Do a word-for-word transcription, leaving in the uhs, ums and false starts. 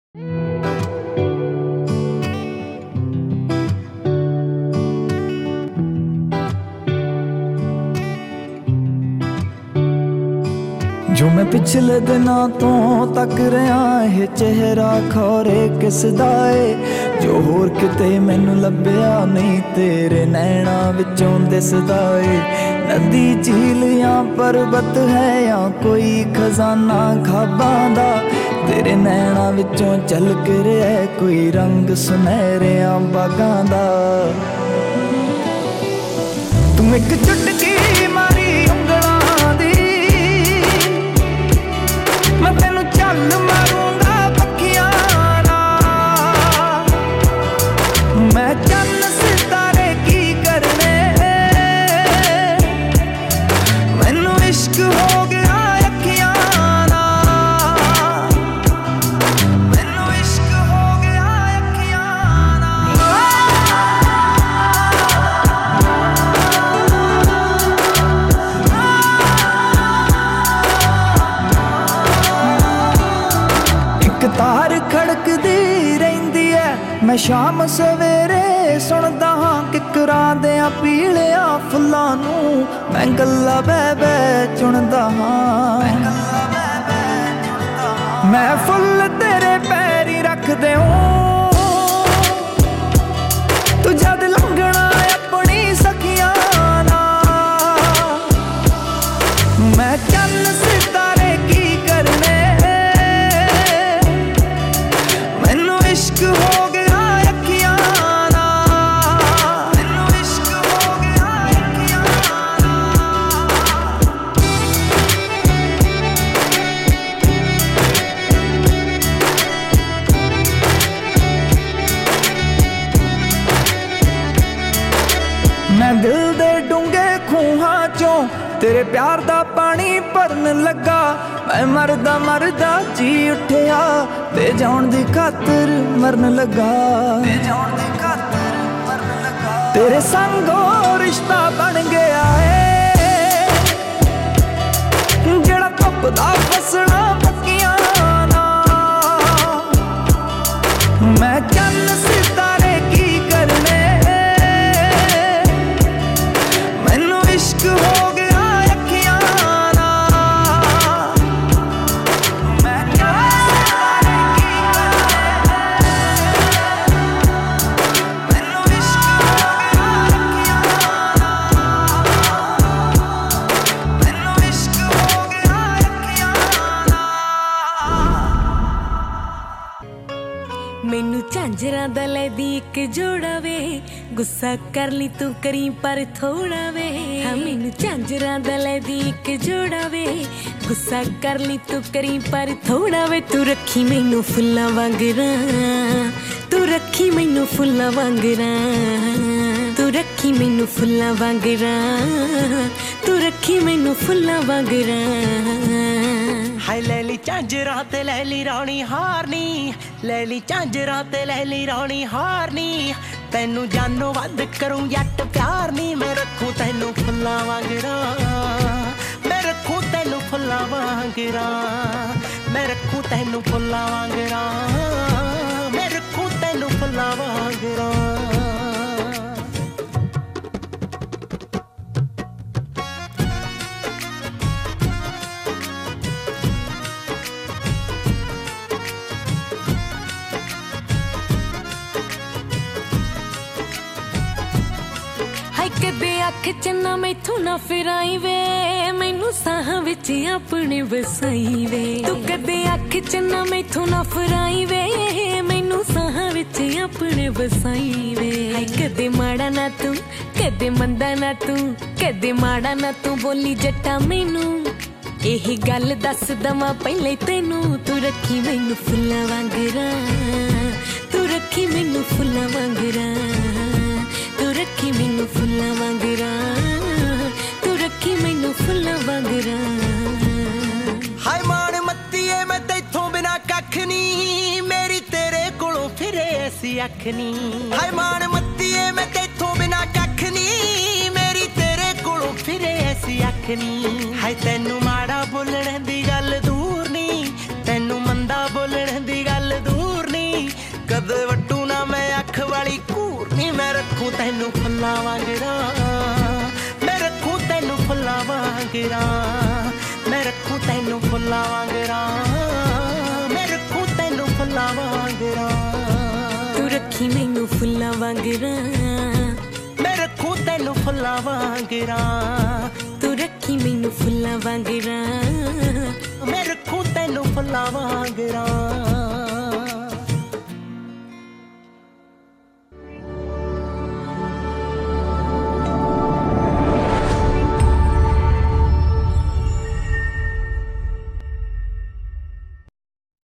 जो मैं पिछले दिनों तो तक रहा है चेहरा खौरे किस दा ए जो होर किते मैनू लभ्या नहीं तेरे नैना विचों दिसदा ए नदी झील या पर्वत है या कोई खजाना खाबां दा तेरे नैना विचों झलक रहा कोई रंग सुनहरिया बागां दा तू एक चुटकी मारी उंगलां दी मैं तेनू चल मारूंगा पक्कियां नाल मैं चन्न सितारे की करने मैनू इश्क हो गया अखियां नाल मैनू इश्क हो गया अखियां तार खड़कदी रहिंदी है मैं शाम सवेरे सुनदा हां किकरां देयां पीलिया फुल्लां नूं मैं गल्लां बह बह चुनदा हां मैं फुल तेरे पैरी रख देऊं तू जद लंघना अपनी सखियां नाल मैं चन्न सितारे की करने इश्क हो गया अखियां नाल मैनू इश्क हो गया अखियां मैं दिल दे डूंगे खूहां चों तेरे प्यार दा पानी भरन लगा मैं मरदा मरदा जी उठिया ते जान दी खातर मरन लगा ते जान दी खातर मरन लगा तेरे संगो रिश्ता बन गया है जेड़ा धुपदा फसना पक्कियां नाल मैं चन्न सितारे की करने मैनू इश्क हो मैनू झांजरां दा लैदी इक जोड़ा वे गुस्सा कर ली तू करी पर थोड़ा वे हाँ मैनू झांजरां दा लैदी एक जोड़ा वे गुस्सा कर ली तू करी पर थोड़ा वे तू रखी मैनू फुल्लां वांगरां तू रखी मैनू फुल्लां वांगरां तू रखी मैनू फुल्लां वांगरां तू रखी मैनू फुल्लां वांगरां हाय लैली झांजरां ते लैली राणी हारनी लैली झांजरां ते लैली राणी हारनी तैनू जानो वध करूं जट प्यार नी मैं रखूं तैनू फुल्लां वांगरां मैं रखूं तैनू फुल्लां वांगरां मैं रखूं तैनू फुल्लां वांगरां मैं रखूं तैनू फुल्लां वांगरां कदे अख च ना मैथों ना फिराई वे मैनू साहां विच अपने बसाई वे तू कदे अख च ना मैथों ना फिराई वे मैनू साहां विच अपने बसाई वे हाय कदे माड़ा ना तू कदे मंदा ना तू कदे माड़ा ना तू बोली जट्टा मैनू यही गल दस दवां पहले तैनू तू रखी मैनू फुल्लां वांगरां तू रखी मैनू फुल्लां वांगरां तू रखी मैनू फुल्लां वांगरां तू रखी मैनू फुल्लां वांगरां हाय मान मत्तीए मैं तैथों बिना कख नी मेरी तेरे कोलों फिरे ऐसी अख नी हाय मान मत्तीए मैं तैथों बिना कख नी मेरी तेरे कोलों फिरे ऐसी अख नी हाय तैनू माड़ा बोलण दी गल दूर नी तैनू मंदा बोलण दी गल दूर ਫੁੱਲਾਂ ਵਾਂਗਰਾਂ ਮੈਂ ਰੱਖੂ ਤੈਨੂੰ ਫੁੱਲਾਂ ਵਾਂਗਰਾਂ ਮੈਂ ਰੱਖੂ ਤੈਨੂੰ ਫੁੱਲਾਂ ਵਾਂਗਰਾਂ ਮੈਂ ਰੱਖੂ ਤੈਨੂੰ ਫੁੱਲਾਂ ਵਾਂਗਰਾਂ ਤੂੰ ਰੱਖੀ ਮੈਨੂੰ ਫੁੱਲਾਂ ਵਾਂਗਰਾਂ ਮੈਂ ਰੱਖੂ ਤੈਨੂੰ ਫੁੱਲਾਂ ਵਾਂਗਰਾਂ ਤੂੰ ਰੱਖੀ ਮੈਨੂੰ ਫੁੱਲਾਂ ਵਾਂਗਰਾਂ ਮੈਂ ਰੱਖੂ ਤੈਨੂੰ ਫੁੱਲਾਂ ਵਾਂਗਰਾਂ